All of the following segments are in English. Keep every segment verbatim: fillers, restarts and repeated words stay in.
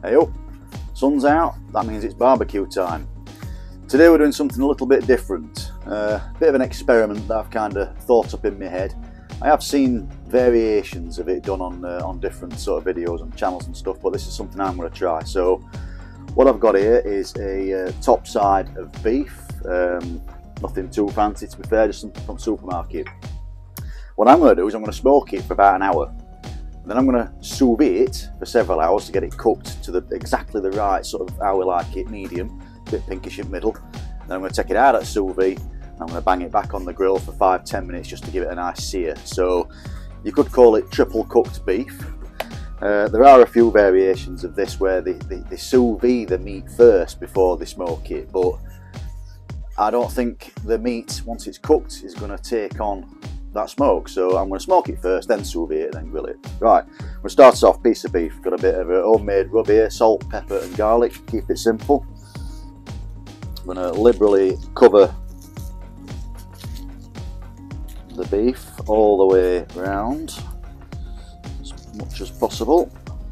Hey up, sun's out, that means it's barbecue time. Today we're doing something a little bit different, a uh, bit of an experiment that I've kind of thought up in my head. I have seen variations of it done on, uh, on different sort of videos and channels and stuff, but this is something I'm going to try. So what I've got here is a uh, top side of beef, um, nothing too fancy to be fair, just something from the supermarket. What I'm going to do is I'm going to smoke it for about an hour. Then I'm going to sous vide it for several hours to get it cooked to the exactly the right sort of how we like it, medium, a bit pinkish in the middle. Then I'm going to take it out at sous vide. I'm going to bang it back on the grill for five to ten minutes just to give it a nice sear. So you could call it triple cooked beef. Uh, there are a few variations of this where they, they, they sous vide the meat first before they smoke it, but I don't think the meat, once it's cooked, is going to take on that smoke. So I'm going to smoke it first, then sous vide it, then grill it. Right, we'll start off piece of beef. Got a bit of a homemade rub here, salt, pepper and garlic, keep it simple. I'm going to liberally cover the beef all the way around as much as possible.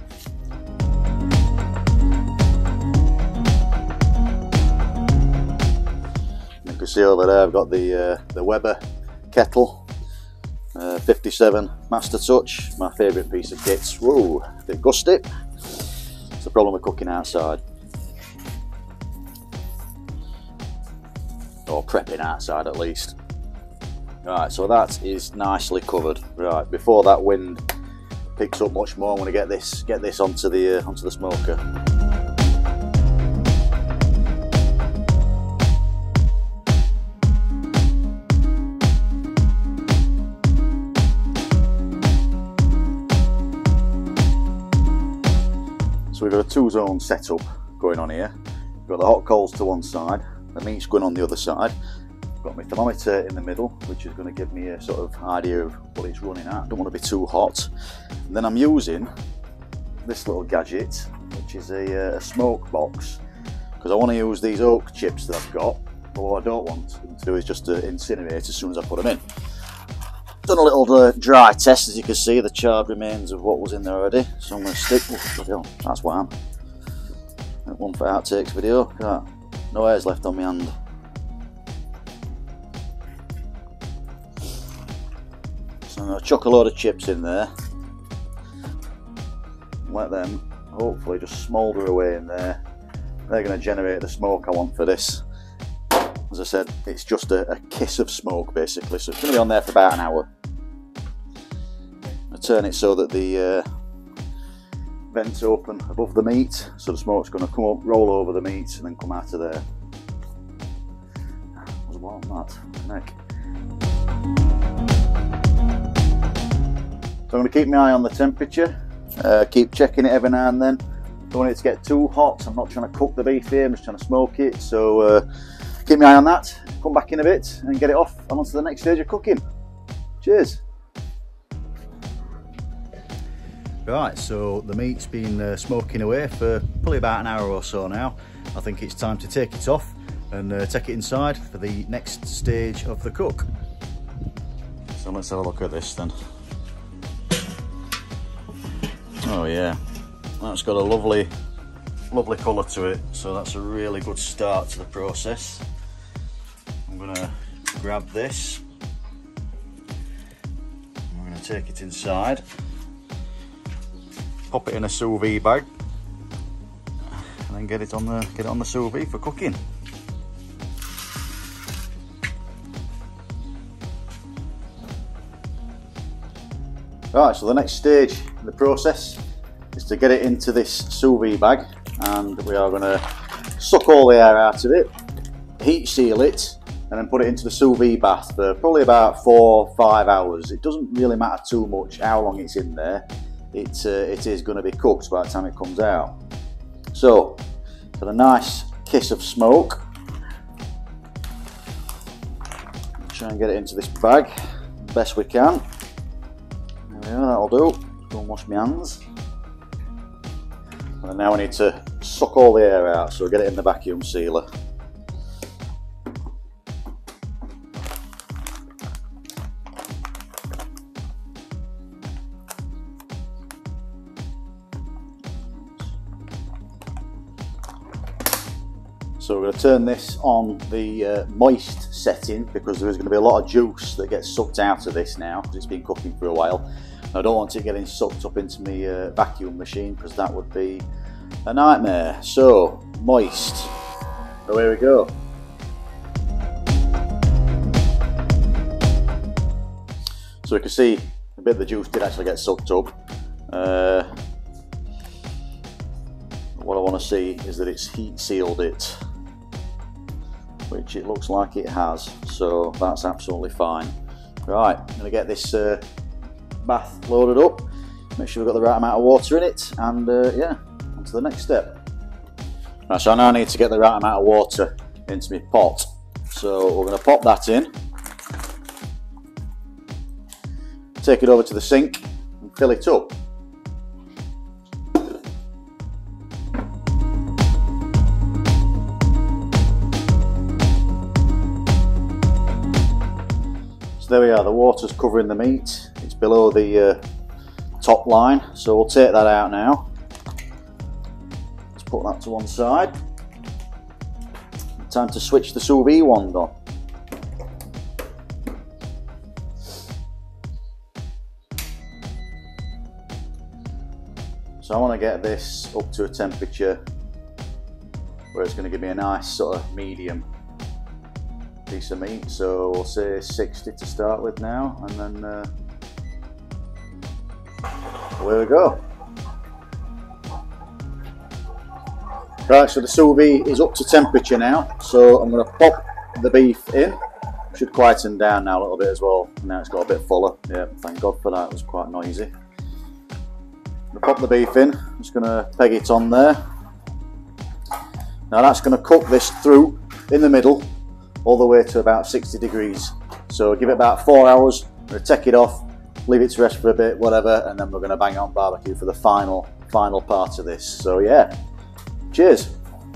You can see over there I've got the, uh, the Weber kettle. Uh, fifty-seven Master Touch, my favourite piece of kit. Whoa, a bit gusty. It's the problem with cooking outside. Or prepping outside at least. Right, so that is nicely covered. Right, before that wind picks up much more, I'm going to get this get this onto the uh, onto the smoker. So we've got a two-zone setup going on here. We've got the hot coals to one side, the meat's going on the other side. I've got my thermometer in the middle, which is going to give me a sort of idea of what it's running at. Don't want to be too hot. And then I'm using this little gadget, which is a, a smoke box, because I want to use these oak chips that I've got. But what I don't want them to do is just to incinerate as soon as I put them in. Done a little uh, dry test, as you can see, the charred remains of what was in there already. So I'm going to stick, oh, bloody hell, that's wham. One for outtakes video, look at that. No hairs left on my hand. So I'm going to chuck a load of chips in there. Let them hopefully just smoulder away in there. They're going to generate the smoke I want for this. As I said, it's just a, a kiss of smoke basically, so it's going to be on there for about an hour. I turn it so that the uh, vents open above the meat, so the smoke's going to come up, roll over the meat and then come out of there. That was warm, that neck. So I'm going to keep my eye on the temperature, uh, keep checking it every now and then. Don't want it to get too hot. I'm not trying to cook the beef here, I'm just trying to smoke it. So uh, keep my eye on that, come back in a bit and get it off and on to the next stage of cooking. Cheers. Right, so the meat's been uh, smoking away for probably about an hour or so now. I think it's time to take it off and uh, take it inside for the next stage of the cook. So let's have a look at this then. Oh yeah, that's got a lovely, lovely colour to it, so that's a really good start to the process. I'm going to grab this, I'm going to take it inside, pop it in a sous vide bag, and then get it on the get it on the sous vide for cooking. Right, so the next stage in the process is to get it into this sous vide bag, and we are going to suck all the air out of it, heat seal it, and then put it into the sous vide bath for probably about four or five hours. It doesn't really matter too much how long it's in there. It, uh, it is going to be cooked by the time it comes out. So, got a nice kiss of smoke. Try and get it into this bag best we can. There we are, that'll do. Go and wash my hands. And now I need to suck all the air out, so get it in the vacuum sealer. So we're going to turn this on the uh, moist setting, because there is going to be a lot of juice that gets sucked out of this now, because it's been cooking for a while. I don't want it getting sucked up into my uh, vacuum machine, because that would be a nightmare. So, moist. So here we go. So you can see a bit of the juice did actually get sucked up. Uh, what I want to see is that it's heat sealed it, which it looks like it has, so that's absolutely fine. Right, I'm going to get this uh, bath loaded up, make sure we've got the right amount of water in it, and uh, yeah, on to the next step. Right, so I now need to get the right amount of water into my pot, so we're going to pop that in, take it over to the sink and fill it up. There we are, the water's covering the meat, it's below the uh, top line, so we'll take that out now. Let's put that to one side. Time to switch the sous vide wand on. So I want to get this up to a temperature where it's going to give me a nice sort of medium piece of meat, so we'll say sixty to start with now, and then uh, there we go. Right, so the sous vide is up to temperature now, so I'm going to pop the beef in. Should quieten down now a little bit as well. Now it's got a bit fuller. Yeah, thank God for that, it was quite noisy. I'm going to pop the beef in, I'm just going to peg it on there. Now that's going to cook this through in the middle all the way to about sixty degrees. So give it about four hours, I'm going to take it off, leave it to rest for a bit, whatever, and then we're going to bang it on barbecue for the final, final part of this. So yeah, cheers.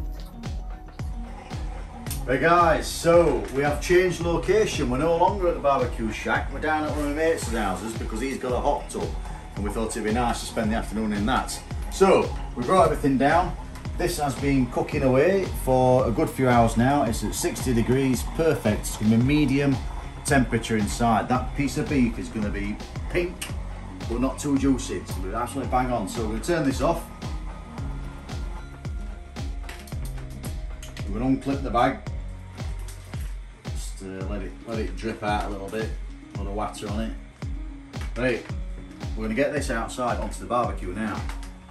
Hey guys, so we have changed location. We're no longer at the barbecue shack, we're down at one of my mates' houses because he's got a hot tub and we thought it'd be nice to spend the afternoon in that. So we brought everything down. This has been cooking away for a good few hours now. It's at sixty degrees, perfect. It's going to be medium temperature inside. That piece of beef is going to be pink, but not too juicy. It's going to be absolutely bang on. So we're going to turn this off. We're going to unclip the bag. Just uh, let it let it drip out a little bit. A lot of water on it. Right, we're going to get this outside onto the barbecue now.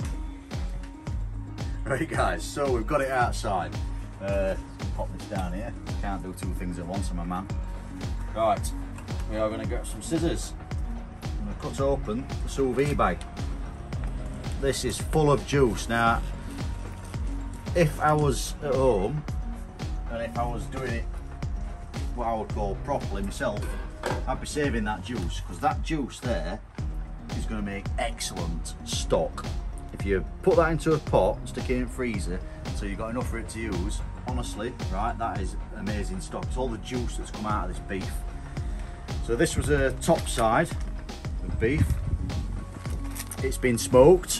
Right guys, so we've got it outside. Uh, pop this down here. Can't do two things at once, I'm a man. Right, we are going to get some scissors. I'm going to cut open the sous vide bag. This is full of juice. Now, if I was at home and if I was doing it what I would call properly myself, I'd be saving that juice, because that juice there is going to make excellent stock. If you put that into a pot, stick it in the freezer so you've got enough for it to use, honestly, right, that is amazing stock. It's all the juice that's come out of this beef. So this was a top side of beef. It's been smoked.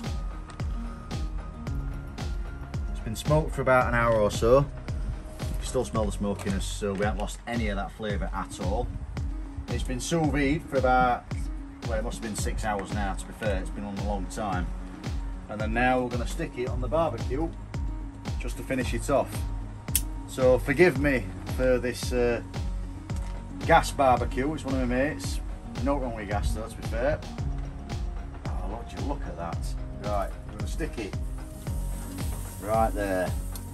It's been smoked for about an hour or so. You still smell the smokiness, so we haven't lost any of that flavour at all. It's been sous vide for about, well, it must have been six hours now, to be fair, it's been on a long time. And then now we're going to stick it on the barbecue just to finish it off. So forgive me for this uh, gas barbecue. It's one of my mates. No wrong with gas though, to be fair. Oh, Lord, you look at that. Right, we're going to stick it right there.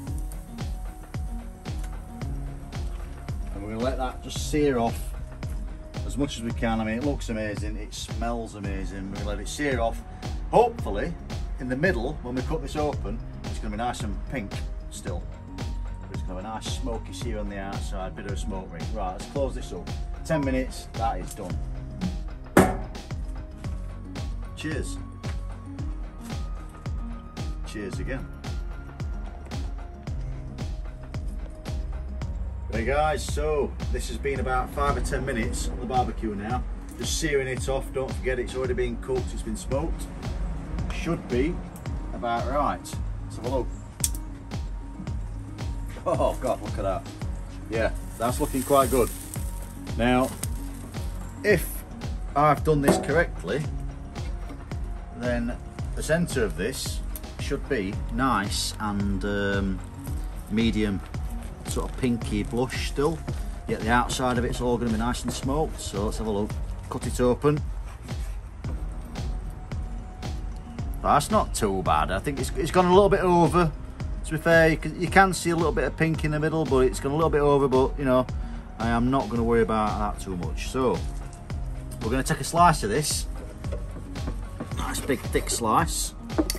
And we're going to let that just sear off as much as we can. I mean, it looks amazing, it smells amazing. We're going to let it sear off. Hopefully, in the middle, when we cut this open, it's going to be nice and pink still. It's going to have a nice smoky sear on the outside, bit of a smoke ring. Right, let's close this up. ten minutes, that is done. Cheers. Cheers again. Hey guys, so this has been about five or ten minutes on the barbecue now. Just searing it off, don't forget it's already been cooked, it's been smoked. Should be about right. Let's have a look. Oh God, look at that. Yeah, that's looking quite good. Now, if I've done this correctly, then the centre of this should be nice and um, medium, sort of pinky blush still. Yet the outside of it's all going to be nice and smoked. So let's have a look. Cut it open. That's not too bad. I think it's, it's gone a little bit over. To be fair, you can, you can see a little bit of pink in the middle, but it's gone a little bit over. But you know, I am not going to worry about that too much. So we're going to take a slice of this. Nice big thick slice.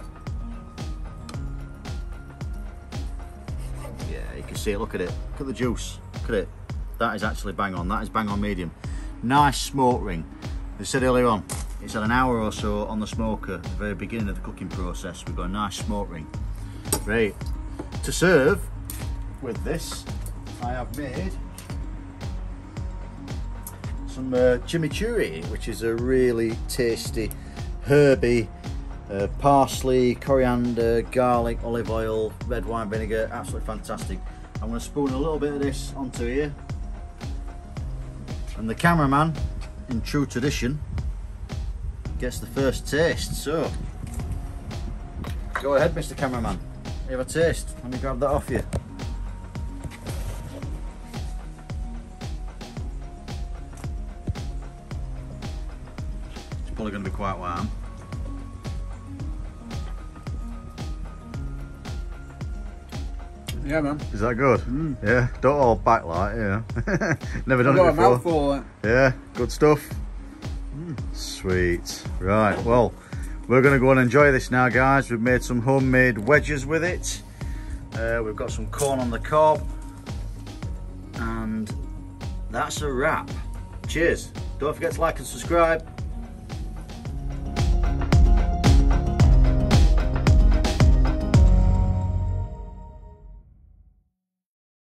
Yeah, you can see it. Look at it. Look at the juice. Look at it. That is actually bang on. That is bang on medium. Nice smoke ring. As I said earlier on, it's had an hour or so on the smoker at the very beginning of the cooking process. We've got a nice smoke ring. Great. To serve with this, I have made some uh, chimichurri, which is a really tasty, herby, uh, parsley, coriander, garlic, olive oil, red wine vinegar. Absolutely fantastic. I'm going to spoon a little bit of this onto here. And the cameraman, in true tradition, gets the first taste. So, go ahead, Mister Cameraman. Have a taste. Let me grab that off you. It's probably going to be quite warm. Yeah, man. Is that good? Mm. Yeah, don't all back like, yeah. Never done I've it got before. a mouthful of it. Yeah, good stuff. Mm. Sweet. Right, well, we're going to go and enjoy this now, guys. We've made some homemade wedges with it. Uh, we've got some corn on the cob. And that's a wrap. Cheers. Don't forget to like and subscribe.